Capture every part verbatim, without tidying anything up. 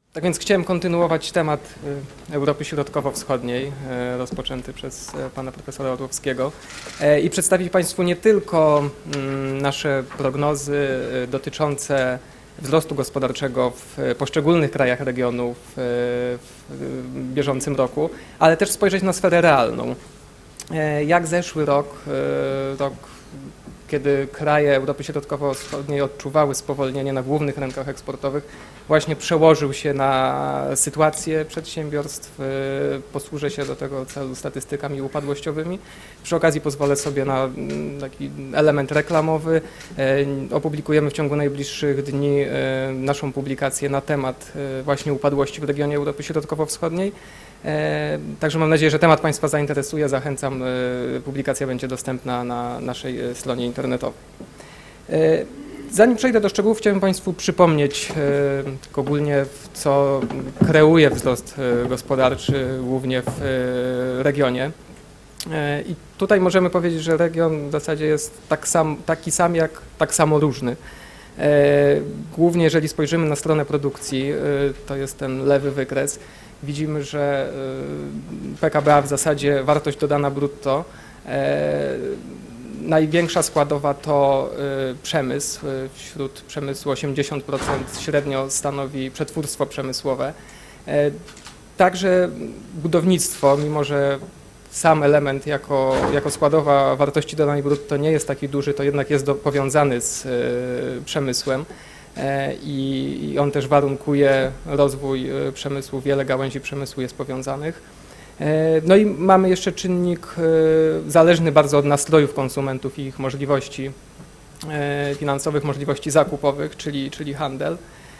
Tak więc chciałem kontynuować temat Europy Środkowo-Wschodniej, rozpoczęty przez pana profesora Orłowskiego, i przedstawić Państwu nie tylko nasze prognozy dotyczące wzrostu gospodarczego w poszczególnych krajach regionu w bieżącym roku, ale też spojrzeć na sferę realną. Jak zeszły rok, rok kiedy kraje Europy Środkowo-Wschodniej odczuwały spowolnienie na głównych rynkach eksportowych, właśnie przełożył się na sytuację przedsiębiorstw. Posłużę się do tego celu statystykami upadłościowymi. Przy okazji pozwolę sobie na taki element reklamowy. Opublikujemy w ciągu najbliższych dni naszą publikację na temat właśnie upadłości w regionie Europy Środkowo-Wschodniej. Także mam nadzieję, że temat Państwa zainteresuje. Zachęcam, publikacja będzie dostępna na naszej stronie internetowej. Zanim przejdę do szczegółów, chciałbym Państwu przypomnieć ogólnie, co kreuje wzrost gospodarczy głównie w regionie. I tutaj możemy powiedzieć, że region w zasadzie jest tak sam, taki sam jak tak samo różny. Głównie jeżeli spojrzymy na stronę produkcji, to jest ten lewy wykres, widzimy, że P K B a w zasadzie wartość dodana brutto, największa składowa to przemysł. Wśród przemysłu osiemdziesiąt procent średnio stanowi przetwórstwo przemysłowe. Także budownictwo, mimo że sam element jako, jako składowa wartości dodanej brutto nie jest taki duży, to jednak jest do, powiązany z przemysłem. I on też warunkuje rozwój przemysłu, wiele gałęzi przemysłu jest powiązanych. No i mamy jeszcze czynnik zależny bardzo od nastrojów konsumentów i ich możliwości finansowych, możliwości zakupowych, czyli, czyli handel.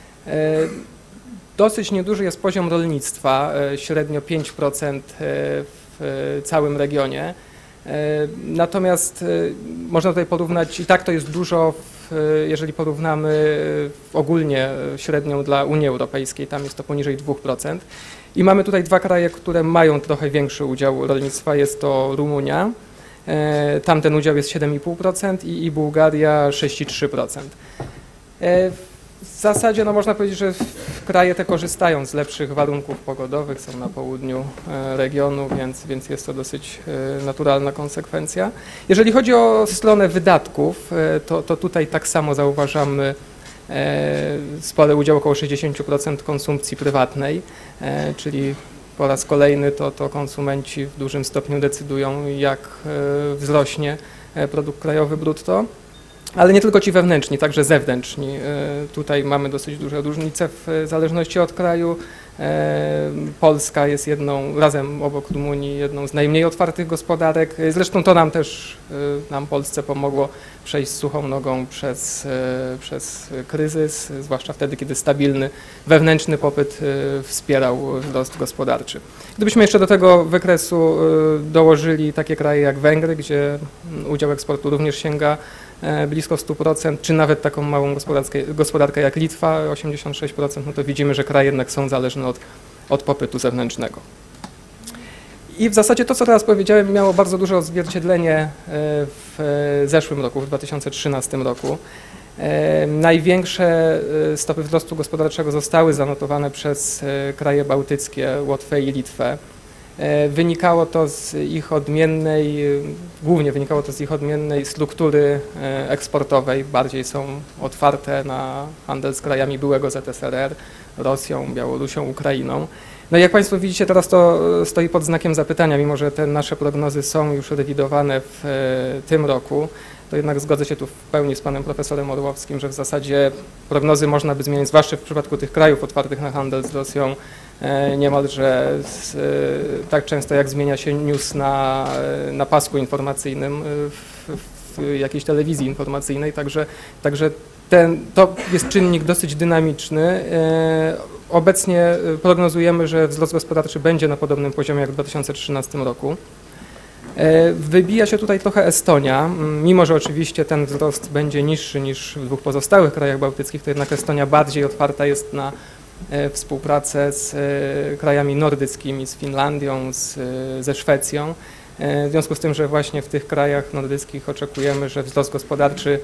Dosyć nieduży jest poziom rolnictwa, średnio pięć procent w całym regionie. Natomiast można tutaj porównać, i tak to jest dużo, jeżeli porównamy ogólnie średnią dla Unii Europejskiej, tam jest to poniżej dwóch procent. I mamy tutaj dwa kraje, które mają trochę większy udział rolnictwa, jest to Rumunia, tam ten udział jest siedem i pół procent i, i Bułgaria sześć i trzy procent. W zasadzie no można powiedzieć, że kraje te korzystają z lepszych warunków pogodowych, są na południu regionu, więc, więc jest to dosyć naturalna konsekwencja. Jeżeli chodzi o stronę wydatków, to, to tutaj tak samo zauważamy spory udział, około sześćdziesiąt procent konsumpcji prywatnej, czyli po raz kolejny to, to konsumenci w dużym stopniu decydują, jak wzrośnie produkt krajowy brutto. Ale nie tylko ci wewnętrzni, także zewnętrzni. Tutaj mamy dosyć duże różnice w zależności od kraju. Polska jest jedną, razem obok Rumunii, jedną z najmniej otwartych gospodarek. Zresztą to nam też, nam Polsce pomogło przejść z suchą nogą przez, przez kryzys, zwłaszcza wtedy, kiedy stabilny wewnętrzny popyt wspierał wzrost gospodarczy. Gdybyśmy jeszcze do tego wykresu dołożyli takie kraje jak Węgry, gdzie udział eksportu również sięga blisko stu procent, czy nawet taką małą gospodarkę jak Litwa, osiemdziesiąt sześć procent, no to widzimy, że kraje jednak są zależne od, od popytu zewnętrznego. I w zasadzie to, co teraz powiedziałem, miało bardzo duże odzwierciedlenie w zeszłym roku, w dwa tysiące trzynastym roku. Największe stopy wzrostu gospodarczego zostały zanotowane przez kraje bałtyckie, Łotwę i Litwę. Wynikało to z ich odmiennej, głównie wynikało to z ich odmiennej struktury eksportowej, bardziej są otwarte na handel z krajami byłego Z S R R, Rosją, Białorusią, Ukrainą. No i jak Państwo widzicie, teraz to stoi pod znakiem zapytania, mimo że te nasze prognozy są już rewidowane w tym roku, to jednak zgodzę się tu w pełni z panem profesorem Orłowskim, że w zasadzie prognozy można by zmienić, zwłaszcza w przypadku tych krajów otwartych na handel z Rosją, niemalże z, tak często jak zmienia się news na, na pasku informacyjnym w, w jakiejś telewizji informacyjnej, także, także ten, to jest czynnik dosyć dynamiczny. Obecnie prognozujemy, że wzrost gospodarczy będzie na podobnym poziomie jak w dwa tysiące trzynastym roku. Wybija się tutaj trochę Estonia, mimo że oczywiście ten wzrost będzie niższy niż w dwóch pozostałych krajach bałtyckich, to jednak Estonia bardziej otwarta jest na współpracę z krajami nordyckimi, z Finlandią, z, ze Szwecją. W związku z tym, że właśnie w tych krajach nordyckich oczekujemy, że wzrost gospodarczy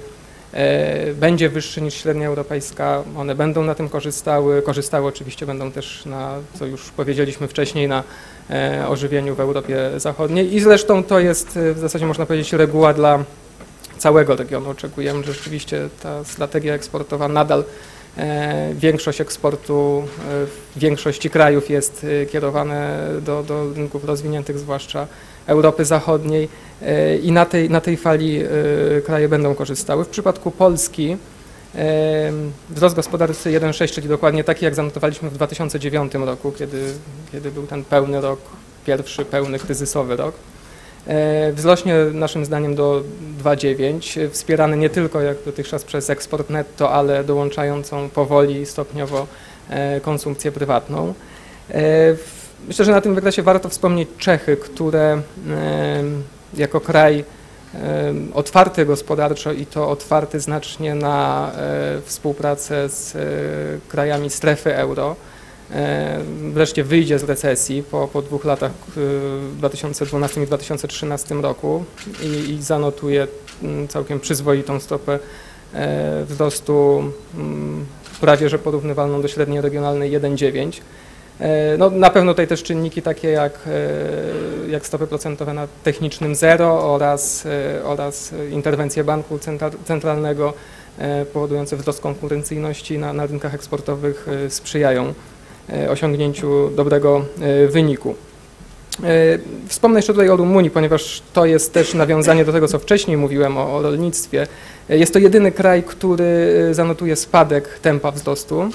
będzie wyższy niż średnia europejska, one będą na tym korzystały, korzystały oczywiście będą też na, co już powiedzieliśmy wcześniej, na ożywieniu w Europie Zachodniej i zresztą to jest w zasadzie można powiedzieć reguła dla całego regionu. Oczekujemy, że rzeczywiście ta strategia eksportowa nadal większość eksportu w większości krajów jest kierowane do, do rynków rozwiniętych, zwłaszcza Europy Zachodniej i na tej, na tej fali kraje będą korzystały. W przypadku Polski wzrost gospodarczy jeden przecinek sześć, czyli dokładnie taki jak zanotowaliśmy w dwa tysiące dziewiątym roku, kiedy, kiedy był ten pełny rok, pierwszy pełny kryzysowy rok. Wzrośnie naszym zdaniem do dwa przecinek dziewięć, wspierany nie tylko jak dotychczas przez eksport netto, ale dołączającą powoli i stopniowo konsumpcję prywatną. Myślę, że na tym wykresie warto wspomnieć Czechy, które jako kraj otwarty gospodarczo i to otwarty znacznie na współpracę z krajami strefy euro, wreszcie wyjdzie z recesji po, po dwóch latach w dwa tysiące dwunastym i dwa tysiące trzynastym roku i, i zanotuje całkiem przyzwoitą stopę wzrostu prawie że porównywalną do średniej regionalnej jeden przecinek dziewięć. No, na pewno tutaj też czynniki takie jak, jak stopy procentowe na technicznym zero oraz, oraz interwencje banku centralnego powodujące wzrost konkurencyjności na, na rynkach eksportowych sprzyjają osiągnięciu dobrego wyniku. Wspomnę jeszcze tutaj o Rumunii, ponieważ to jest też nawiązanie do tego, co wcześniej mówiłem o, o rolnictwie. Jest to jedyny kraj, który zanotuje spadek tempa wzrostu.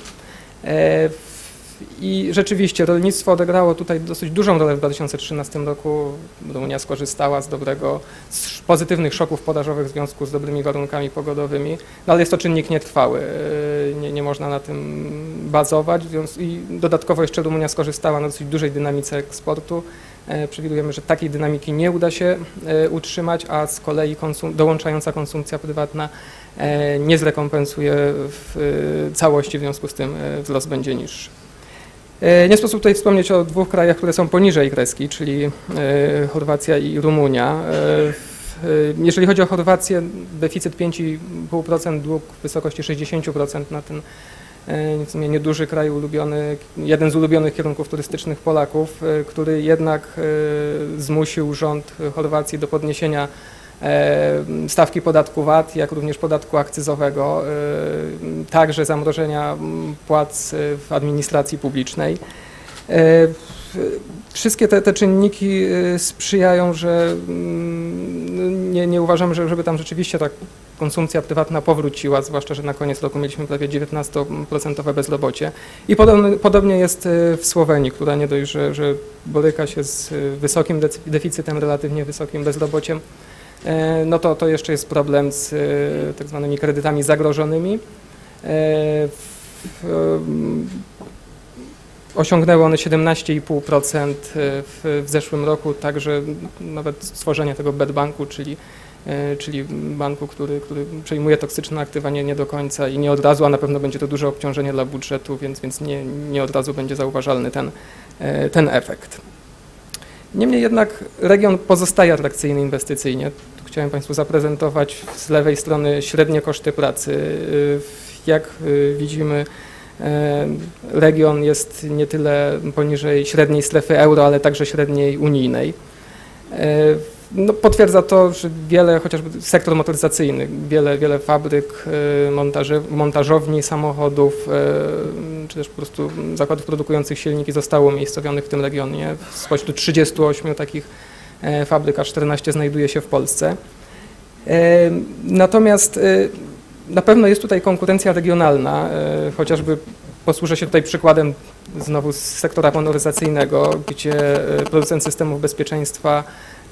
I rzeczywiście rolnictwo odegrało tutaj dosyć dużą rolę w dwa tysiące trzynastym roku. Rumunia skorzystała z dobrego, z pozytywnych szoków podażowych w związku z dobrymi warunkami pogodowymi, no ale jest to czynnik nietrwały, nie, nie można na tym bazować i dodatkowo jeszcze Rumunia skorzystała na dosyć dużej dynamice eksportu. Przewidujemy, że takiej dynamiki nie uda się utrzymać, a z kolei konsum dołączająca konsumpcja prywatna nie zrekompensuje w całości, w związku z tym wzrost będzie niższy. Nie sposób tutaj wspomnieć o dwóch krajach, które są poniżej kreski, czyli Chorwacja i Rumunia. Jeżeli chodzi o Chorwację, deficyt pięć i pół procent, dług w wysokości sześćdziesiąt procent na ten w sumie nieduży kraj ulubiony, jeden z ulubionych kierunków turystycznych Polaków, który jednak zmusił rząd Chorwacji do podniesienia stawki podatku V A T, jak również podatku akcyzowego, także zamrożenia płac w administracji publicznej. Wszystkie te, te czynniki sprzyjają, że nie, nie uważamy, że, żeby tam rzeczywiście ta konsumpcja prywatna powróciła, zwłaszcza, że na koniec roku mieliśmy prawie dziewiętnastoprocentowe bezrobocie. I podobnie, podobnie jest w Słowenii, która nie dość, że, że boryka się z wysokim deficytem, relatywnie wysokim bezrobociem, no to, to jeszcze jest problem z tak zwanymi kredytami zagrożonymi. Osiągnęły one siedemnaście i pół procent w, w zeszłym roku, także nawet stworzenie tego bad banku, czyli, czyli banku, który, który przejmuje toksyczne aktywa nie, nie do końca i nie od razu, a na pewno będzie to duże obciążenie dla budżetu, więc, więc nie, nie od razu będzie zauważalny ten, ten efekt. Niemniej jednak region pozostaje atrakcyjny inwestycyjnie. Tu chciałem Państwu zaprezentować z lewej strony średnie koszty pracy. Jak widzimy, region jest nie tyle poniżej średniej strefy euro, ale także średniej unijnej. No, potwierdza to, że wiele, chociażby sektor motoryzacyjny, wiele, wiele fabryk, montaży, montażowni samochodów, czy też po prostu zakładów produkujących silniki zostało umiejscowionych w tym regionie. Spośród trzydziestu ośmiu takich fabryk, a czternaście znajduje się w Polsce. Natomiast na pewno jest tutaj konkurencja regionalna, chociażby posłużę się tutaj przykładem znowu z sektora motoryzacyjnego, gdzie producent systemów bezpieczeństwa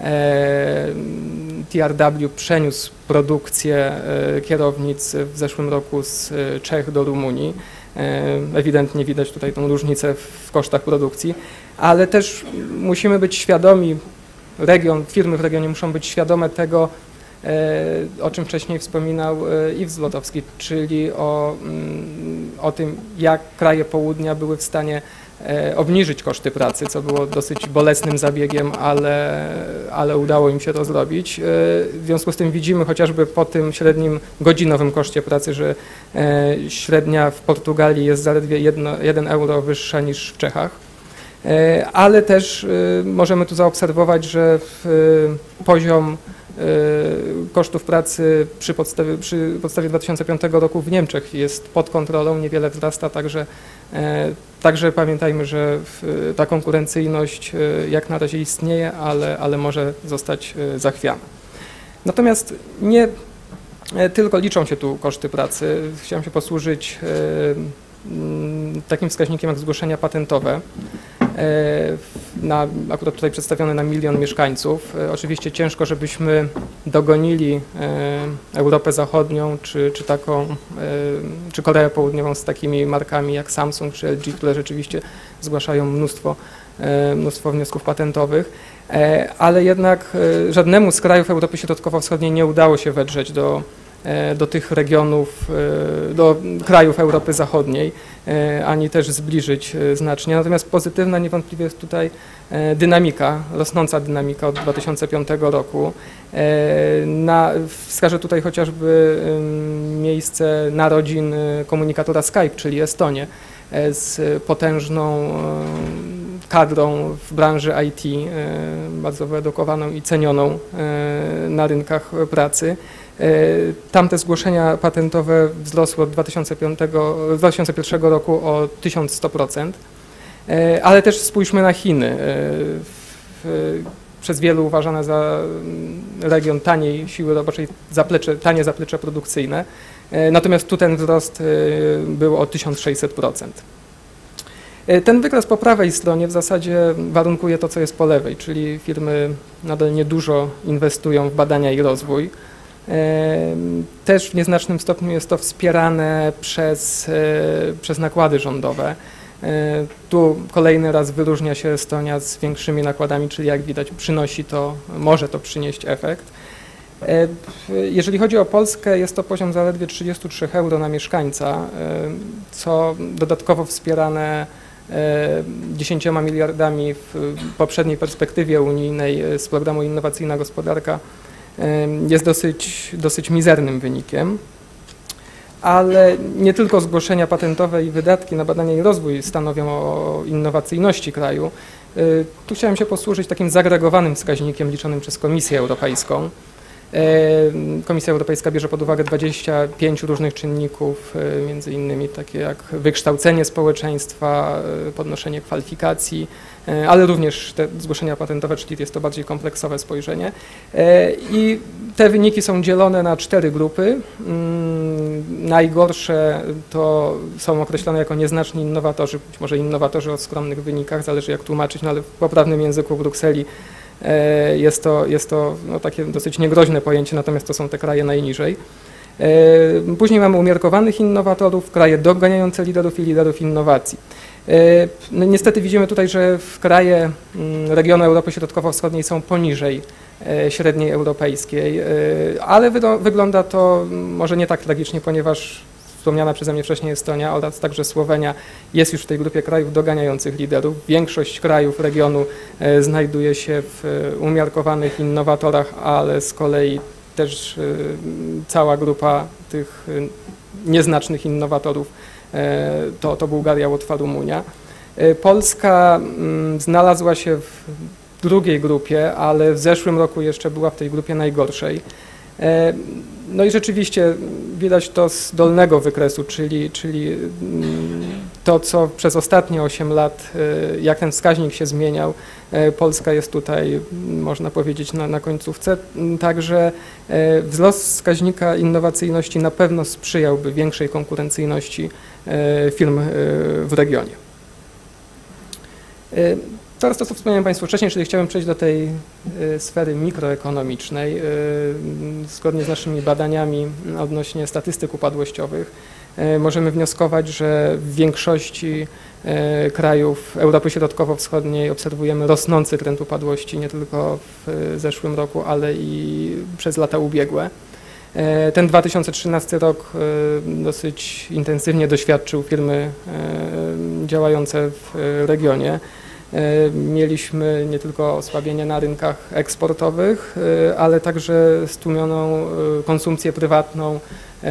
T R W przeniósł produkcję kierownic w zeszłym roku z Czech do Rumunii. Ewidentnie widać tutaj tą różnicę w kosztach produkcji, ale też musimy być świadomi, region, firmy w regionie muszą być świadome tego, o czym wcześniej wspominał Iw Złotowski, czyli o, o tym, jak kraje południa były w stanie obniżyć koszty pracy, co było dosyć bolesnym zabiegiem, ale, ale udało im się to zrobić. W związku z tym widzimy chociażby po tym średnim godzinowym koszcie pracy, że średnia w Portugalii jest zaledwie jeden euro wyższa niż w Czechach. Ale też możemy tu zaobserwować, że poziom kosztów pracy przy podstawie, przy podstawie dwa tysiące piątego roku w Niemczech jest pod kontrolą, niewiele wzrasta, także, także pamiętajmy, że ta konkurencyjność jak na razie istnieje, ale, ale może zostać zachwiana. Natomiast nie tylko liczą się tu koszty pracy. Chciałem się posłużyć takim wskaźnikiem jak zgłoszenia patentowe, na, akurat tutaj przedstawione na milion mieszkańców. Oczywiście ciężko, żebyśmy dogonili Europę Zachodnią, czy, czy taką, czy Koreę Południową z takimi markami jak Samsung czy L G, które rzeczywiście zgłaszają mnóstwo, mnóstwo wniosków patentowych, ale jednak żadnemu z krajów Europy Środkowo-Wschodniej nie udało się wedrzeć do do tych regionów, do krajów Europy Zachodniej, ani też zbliżyć znacznie. Natomiast pozytywna niewątpliwie jest tutaj dynamika, rosnąca dynamika od dwa tysiące piątego roku. Na, wskażę tutaj chociażby miejsce narodzin komunikatora Skype, czyli Estonię, z potężną kadrą w branży I T, bardzo wyedukowaną i cenioną na rynkach pracy. Tamte zgłoszenia patentowe wzrosły od dwa tysiące pierwszego roku o tysiąc sto procent, ale też spójrzmy na Chiny, przez wielu uważane za region taniej siły roboczej, zaplecze, tanie zaplecze produkcyjne, natomiast tu ten wzrost był o tysiąc sześćset procent. Ten wykres po prawej stronie w zasadzie warunkuje to, co jest po lewej, czyli firmy nadal niedużo inwestują w badania i rozwój. Też w nieznacznym stopniu jest to wspierane przez, przez nakłady rządowe. Tu kolejny raz wyróżnia się Estonia z większymi nakładami, czyli jak widać przynosi to, może to przynieść efekt. Jeżeli chodzi o Polskę, jest to poziom zaledwie trzydzieści trzy euro na mieszkańca, co dodatkowo wspierane dziesięcioma miliardami w poprzedniej perspektywie unijnej z programu Innowacyjna Gospodarka jest dosyć, dosyć mizernym wynikiem, ale nie tylko zgłoszenia patentowe i wydatki na badania i rozwój stanowią o innowacyjności kraju. Tu chciałem się posłużyć takim zagregowanym wskaźnikiem liczonym przez Komisję Europejską. Komisja Europejska bierze pod uwagę dwadzieścia pięć różnych czynników, między innymi takie jak wykształcenie społeczeństwa, podnoszenie kwalifikacji, ale również te zgłoszenia patentowe, czyli jest to bardziej kompleksowe spojrzenie. I te wyniki są dzielone na cztery grupy. Najgorsze to są określone jako nieznaczni innowatorzy, być może innowatorzy o skromnych wynikach, zależy jak tłumaczyć, no ale w poprawnym języku Brukseli jest to, jest to no, takie dosyć niegroźne pojęcie, natomiast to są te kraje najniżej. Później mamy umiarkowanych innowatorów, kraje doganiające liderów i liderów innowacji. No, niestety widzimy tutaj, że w kraje regionu Europy Środkowo-Wschodniej są poniżej średniej europejskiej, ale wygląda to może nie tak tragicznie, ponieważ wspomniana przeze mnie wcześniej Estonia oraz także Słowenia jest już w tej grupie krajów doganiających liderów. Większość krajów regionu znajduje się w umiarkowanych innowatorach, ale z kolei też cała grupa tych nieznacznych innowatorów to, to Bułgaria, Łotwa, Rumunia. Polska znalazła się w drugiej grupie, ale w zeszłym roku jeszcze była w tej grupie najgorszej. No i rzeczywiście widać to z dolnego wykresu, czyli, czyli to, co przez ostatnie osiem lat, jak ten wskaźnik się zmieniał, Polska jest tutaj, można powiedzieć, na, na końcówce. Także wzrost wskaźnika innowacyjności na pewno sprzyjałby większej konkurencyjności firm w regionie. Teraz to, co wspomniałem Państwu wcześniej, czyli chciałem przejść do tej y, sfery mikroekonomicznej. Y, zgodnie z naszymi badaniami odnośnie statystyk upadłościowych, możemy wnioskować, że w większości krajów Europy Środkowo-Wschodniej obserwujemy rosnący trend upadłości nie tylko w zeszłym roku, ale i przez lata ubiegłe. Ten dwa tysiące trzynasty rok dosyć intensywnie doświadczył firmy działające w regionie. Mieliśmy nie tylko osłabienie na rynkach eksportowych, ale także stłumioną konsumpcję prywatną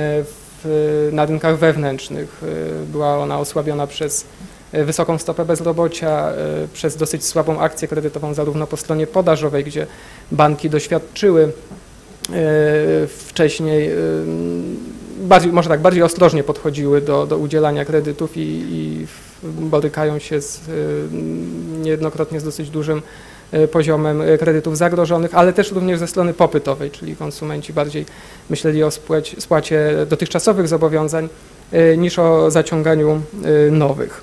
w, na rynkach wewnętrznych. Była ona osłabiona przez wysoką stopę bezrobocia, przez dosyć słabą akcję kredytową zarówno po stronie podażowej, gdzie banki doświadczyły wcześniej, bardziej, może tak, bardziej ostrożnie podchodziły do, do udzielania kredytów i, i borykają się z, niejednokrotnie z dosyć dużym poziomem kredytów zagrożonych, ale też również ze strony popytowej, czyli konsumenci bardziej myśleli o spłacie, spłacie dotychczasowych zobowiązań niż o zaciąganiu nowych.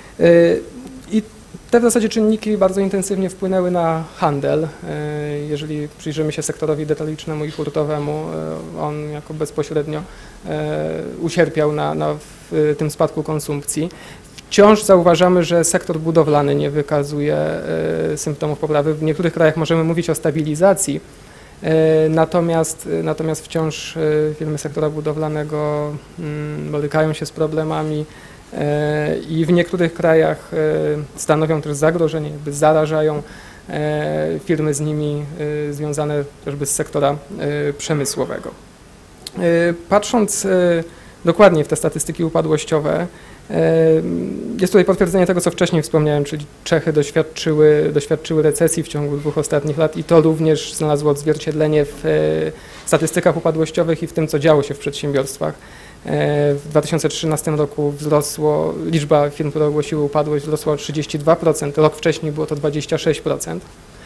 I te w zasadzie czynniki bardzo intensywnie wpłynęły na handel. Jeżeli przyjrzymy się sektorowi detalicznemu i hurtowemu, on jako bezpośrednio ucierpiał na, na tym spadku konsumpcji. Wciąż zauważamy, że sektor budowlany nie wykazuje symptomów poprawy. W niektórych krajach możemy mówić o stabilizacji, natomiast, natomiast wciąż firmy sektora budowlanego borykają się z problemami i w niektórych krajach stanowią też zagrożenie, jakby zarażają firmy z nimi związane chociażby z sektora przemysłowego. Patrząc dokładnie w te statystyki upadłościowe, jest tutaj potwierdzenie tego, co wcześniej wspomniałem, czyli Czechy doświadczyły, doświadczyły recesji w ciągu dwóch ostatnich lat i to również znalazło odzwierciedlenie w statystykach upadłościowych i w tym, co działo się w przedsiębiorstwach. W dwa tysiące trzynastym roku wzrosło, liczba firm, które ogłosiły upadłość, wzrosła o trzydzieści dwa procent, rok wcześniej było to dwadzieścia sześć procent.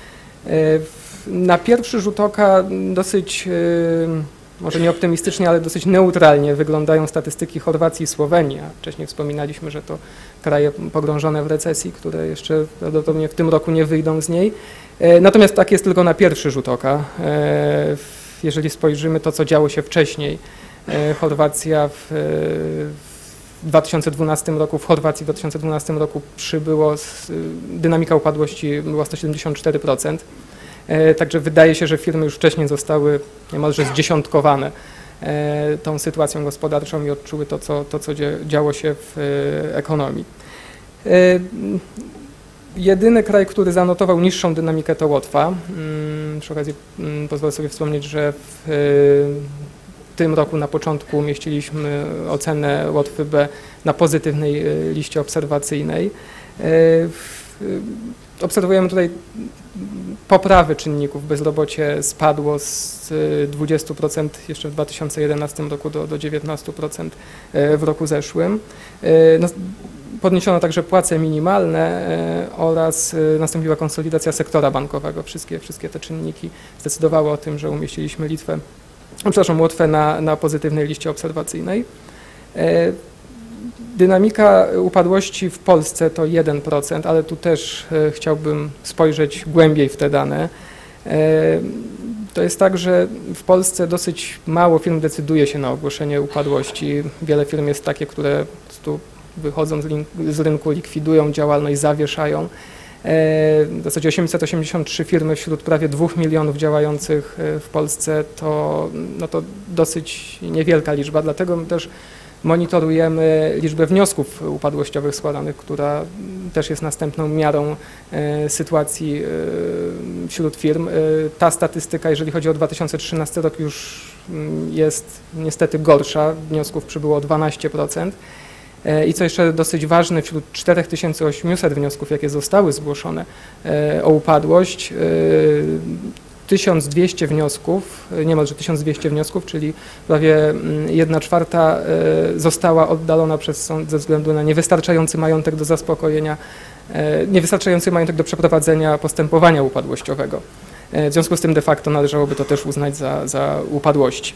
Na pierwszy rzut oka dosyć, może nie optymistycznie, ale dosyć neutralnie wyglądają statystyki Chorwacji i Słowenii, a wcześniej wspominaliśmy, że to kraje pogrążone w recesji, które jeszcze prawdopodobnie w tym roku nie wyjdą z niej. Natomiast tak jest tylko na pierwszy rzut oka. Jeżeli spojrzymy to, co działo się wcześniej, Chorwacja w dwa tysiące dwunastym roku, w Chorwacji w dwa tysiące dwunastym roku przybyło, dynamika upadłości była sto siedemdziesiąt cztery procent, także wydaje się, że firmy już wcześniej zostały niemalże zdziesiątkowane tą sytuacją gospodarczą i odczuły to, co, to, co działo się w ekonomii. Jedyny kraj, który zanotował niższą dynamikę, to Łotwa. Przy okazji pozwolę sobie wspomnieć, że w W tym roku na początku umieściliśmy ocenę Łotwy B na pozytywnej liście obserwacyjnej. Obserwujemy tutaj poprawy czynników. Bezrobocie spadło z dwudziestu procent jeszcze w dwa tysiące jedenastym roku do, do dziewiętnastu procent w roku zeszłym. Podniesiono także płace minimalne oraz nastąpiła konsolidacja sektora bankowego. Wszystkie, wszystkie te czynniki zdecydowały o tym, że umieściliśmy Litwę Przepraszam, Łotwę na, na pozytywnej liście obserwacyjnej. Dynamika upadłości w Polsce to jeden procent, ale tu też chciałbym spojrzeć głębiej w te dane. To jest tak, że w Polsce dosyć mało firm decyduje się na ogłoszenie upadłości. Wiele firm jest takie, które po prostu wychodzą z, z rynku, likwidują działalność, zawieszają. W zasadzie osiemset osiemdziesiąt trzy firmy wśród prawie dwóch milionów działających w Polsce to, no to dosyć niewielka liczba, dlatego też monitorujemy liczbę wniosków upadłościowych składanych, która też jest następną miarą sytuacji wśród firm. Ta statystyka, jeżeli chodzi o dwa tysiące trzynasty rok, już jest niestety gorsza, wniosków przybyło o dwanaście procent. I co jeszcze dosyć ważne, wśród cztery tysiące osiemset wniosków, jakie zostały zgłoszone o upadłość, tysiąc dwieście wniosków, niemalże tysiąc dwieście wniosków, czyli prawie jedna czwarta została oddalona przez sąd ze względu na niewystarczający majątek do zaspokojenia, niewystarczający majątek do przeprowadzenia postępowania upadłościowego. W związku z tym de facto należałoby to też uznać za, za upadłości.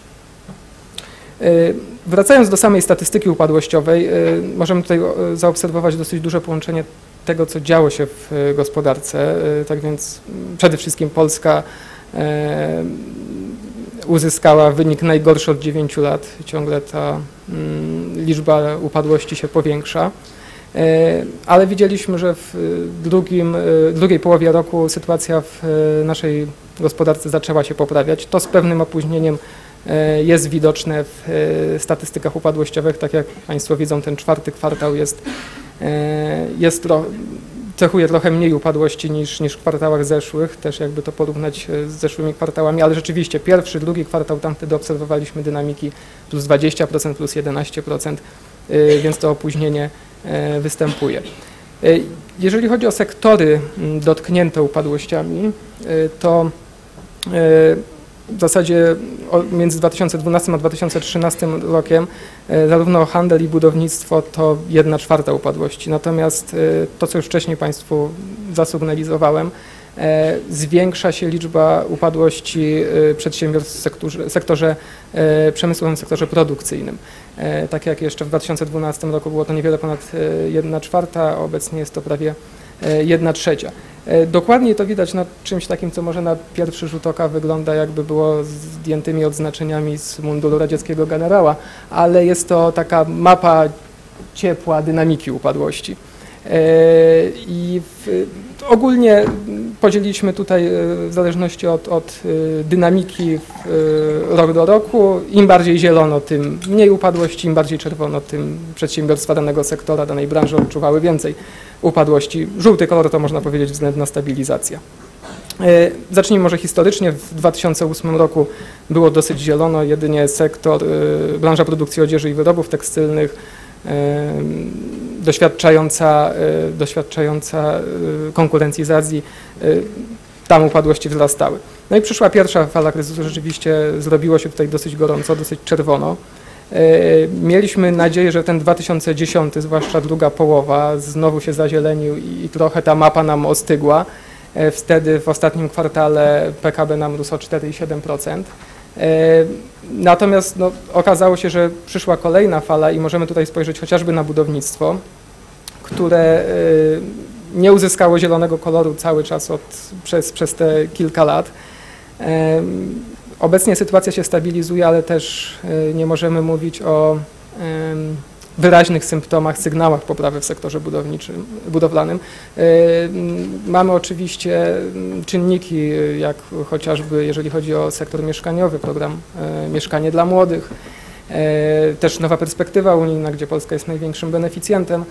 Wracając do samej statystyki upadłościowej, możemy tutaj zaobserwować dosyć duże połączenie tego, co działo się w gospodarce. Tak więc przede wszystkim Polska uzyskała wynik najgorszy od dziewięciu lat. Ciągle ta liczba upadłości się powiększa. Ale widzieliśmy, że w drugim, drugiej połowie roku sytuacja w naszej gospodarce zaczęła się poprawiać. To z pewnym opóźnieniem jest widoczne w statystykach upadłościowych. Tak jak Państwo widzą, ten czwarty kwartał jest, jest tro, cechuje trochę mniej upadłości niż, niż w kwartałach zeszłych, też jakby to porównać z zeszłymi kwartałami, ale rzeczywiście pierwszy, drugi kwartał, tam wtedy obserwowaliśmy dynamiki plus dwadzieścia procent, plus jedenaście procent, więc to opóźnienie występuje. Jeżeli chodzi o sektory dotknięte upadłościami, to w zasadzie między dwa tysiące dwunastym a dwa tysiące trzynastym rokiem zarówno handel i budownictwo to jedna czwarta upadłości. Natomiast to, co już wcześniej Państwu zasygnalizowałem, zwiększa się liczba upadłości przedsiębiorstw w sektorze, sektorze przemysłowym, w sektorze produkcyjnym. Tak jak jeszcze w dwa tysiące dwunastym roku było to niewiele ponad jedna czwarta, obecnie jest to prawie jedna trzecia. Dokładniej to widać na czymś takim, co może na pierwszy rzut oka wygląda, jakby było zdjętymi odznaczeniami z munduru radzieckiego generała, ale jest to taka mapa ciepła dynamiki upadłości. I w, ogólnie podzieliliśmy tutaj w zależności od, od dynamiki rok do roku. Im bardziej zielono, tym mniej upadłości, im bardziej czerwono, tym przedsiębiorstwa danego sektora, danej branży odczuwały więcej upadłości. Żółty kolor to można powiedzieć względna stabilizacja. Zacznijmy może historycznie. W dwa tysiące ósmym roku było dosyć zielono, jedynie sektor, branża produkcji odzieży i wyrobów tekstylnych, doświadczająca, doświadczająca konkurencji z Azji, tam upadłości wzrastały. No i przyszła pierwsza fala kryzysu, rzeczywiście zrobiło się tutaj dosyć gorąco, dosyć czerwono. Mieliśmy nadzieję, że ten dwa tysiące dziesiąty, zwłaszcza druga połowa, znowu się zazielenił i trochę ta mapa nam ostygła. Wtedy w ostatnim kwartale P K B nam rósł o cztery i siedem procent. Natomiast no, okazało się, że przyszła kolejna fala i możemy tutaj spojrzeć chociażby na budownictwo, które nie uzyskało zielonego koloru cały czas od, przez, przez te kilka lat. Obecnie sytuacja się stabilizuje, ale też nie możemy mówić o wyraźnych symptomach, sygnałach poprawy w sektorze budowniczym, budowlanym. Mamy oczywiście czynniki, jak chociażby jeżeli chodzi o sektor mieszkaniowy, program Mieszkanie dla Młodych, też nowa perspektywa unijna, gdzie Polska jest największym beneficjentem.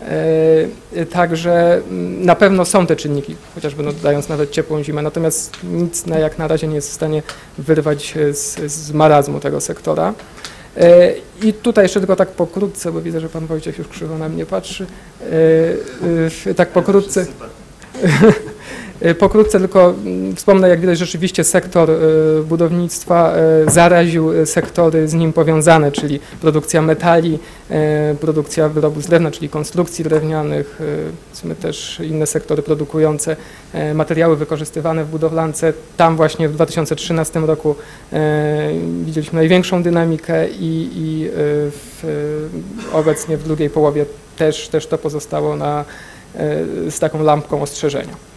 Także na pewno są te czynniki, chociażby no, dając nawet ciepłą zimę, natomiast nic na, jak na razie nie jest w stanie wyrwać z, z marazmu tego sektora. I tutaj jeszcze tylko tak pokrótce, bo widzę, że Pan Wojciech już krzywo na mnie patrzy, tak pokrótce, pokrótce tylko wspomnę, jak widać, rzeczywiście sektor budownictwa zaraził sektory z nim powiązane, czyli produkcja metali, produkcja wyrobów z drewna, czyli konstrukcji drewnianych, też inne sektory produkujące materiały wykorzystywane w budowlance. Tam właśnie w dwa tysiące trzynastym roku widzieliśmy największą dynamikę i, i w, obecnie w drugiej połowie też, też to pozostało na, z taką lampką ostrzeżenia.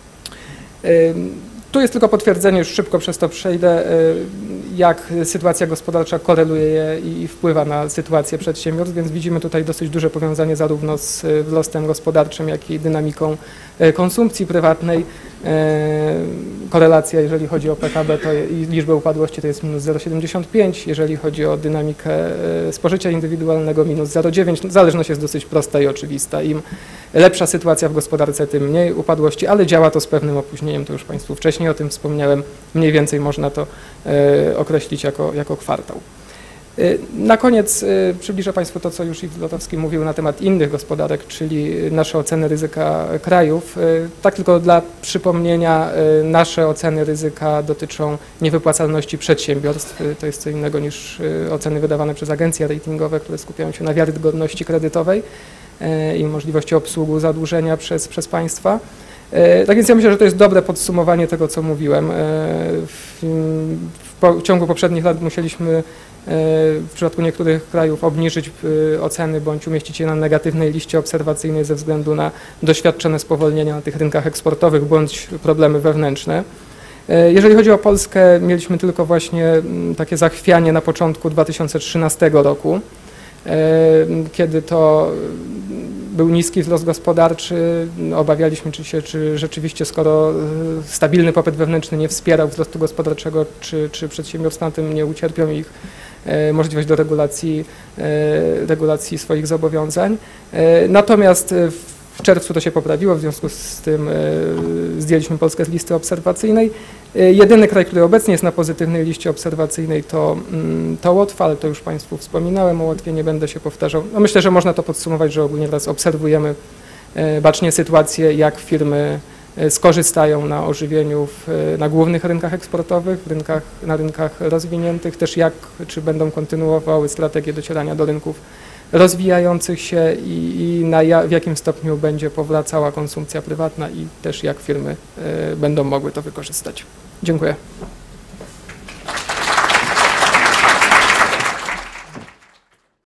Tu jest tylko potwierdzenie, już szybko przez to przejdę, jak sytuacja gospodarcza koreluje i wpływa na sytuację przedsiębiorstw, więc widzimy tutaj dosyć duże powiązanie zarówno z wzrostem gospodarczym, jak i dynamiką konsumpcji prywatnej. Korelacja, jeżeli chodzi o P K B to i liczbę upadłości, to jest minus zero przecinek siedemdziesiąt pięć, jeżeli chodzi o dynamikę spożycia indywidualnego minus zero przecinek dziewięć. Zależność jest dosyć prosta i oczywista. Im lepsza sytuacja w gospodarce, tym mniej upadłości, ale działa to z pewnym opóźnieniem, to już Państwu wcześniej o tym wspomniałem. Mniej więcej można to określić jako, jako kwartał. Na koniec przybliżę Państwu to, co już Iwo Złotowski mówił na temat innych gospodarek, czyli nasze oceny ryzyka krajów. Tak tylko dla przypomnienia, nasze oceny ryzyka dotyczą niewypłacalności przedsiębiorstw. To jest co innego niż oceny wydawane przez agencje ratingowe, które skupiają się na wiarygodności kredytowej i możliwości obsługi zadłużenia przez, przez państwa. Tak więc ja myślę, że to jest dobre podsumowanie tego, co mówiłem. W, w ciągu poprzednich lat musieliśmy w przypadku niektórych krajów obniżyć oceny bądź umieścić je na negatywnej liście obserwacyjnej ze względu na doświadczone spowolnienia na tych rynkach eksportowych bądź problemy wewnętrzne. Jeżeli chodzi o Polskę, mieliśmy tylko właśnie takie zachwianie na początku dwa tysiące trzynastego roku, kiedy to był niski wzrost gospodarczy. Obawialiśmy się, czy rzeczywiście, skoro stabilny popyt wewnętrzny nie wspierał wzrostu gospodarczego, czy, czy przedsiębiorstwa na tym nie ucierpią ich możliwość do regulacji, regulacji swoich zobowiązań. Natomiast w czerwcu to się poprawiło, w związku z tym zdjęliśmy Polskę z listy obserwacyjnej. Jedyny kraj, który obecnie jest na pozytywnej liście obserwacyjnej, to, to Łotwa, ale to już Państwu wspominałem o Łotwie, nie będę się powtarzał. No myślę, że można to podsumować, że ogólnie teraz obserwujemy bacznie sytuację, jak firmy skorzystają na ożywieniu w, na głównych rynkach eksportowych, w rynkach, na rynkach rozwiniętych, też jak, czy będą kontynuowały strategię docierania do rynków rozwijających się i, i na ja, w jakim stopniu będzie powracała konsumpcja prywatna i też jak firmy y, będą mogły to wykorzystać. Dziękuję.